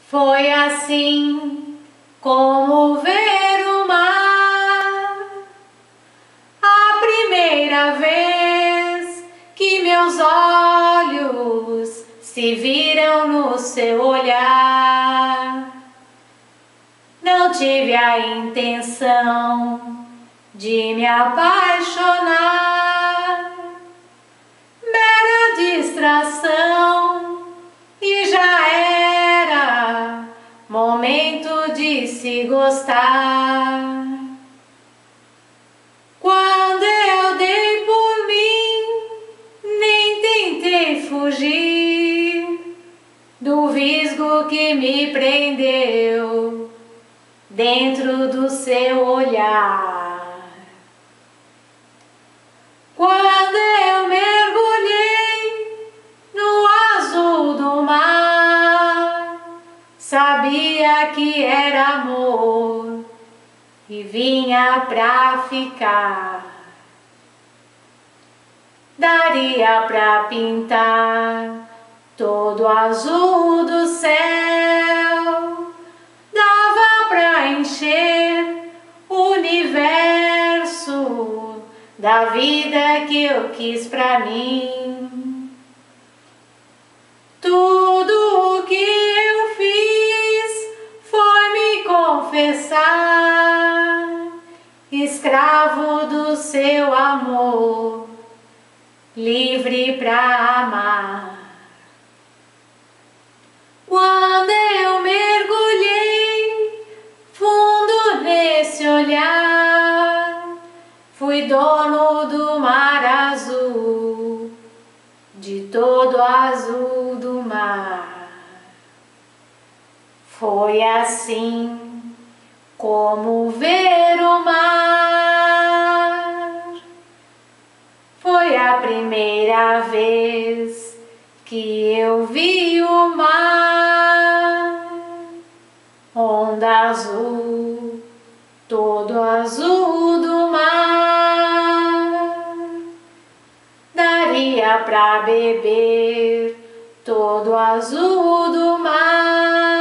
Foi assim como ver o mar, a primeira vez que meus olhos se viram no seu olhar. Não tive a intenção de me apaixonar, mera distração, e já era momento de se gostar. Quando eu dei por mim, nem tentei fugir do visgo que me prendeu dentro do seu olhar. Quando eu mergulhei no azul do mar, sabia que era amor e vinha pra ficar. Daria pra pintar todo o azul do céu, dava pra encher o universo da vida que eu quis pra mim. Tudo o que eu fiz foi me confessar, escravo do seu amor, livre pra amar. Quando eu mergulhei fundo nesse olhar, fui dono do mar azul, de todo o azul do mar. Foi assim como ver o mar. Foi a primeira vez que eu vi o mar, onda azul, todo azul do mar. Daria pra beber todo azul do mar.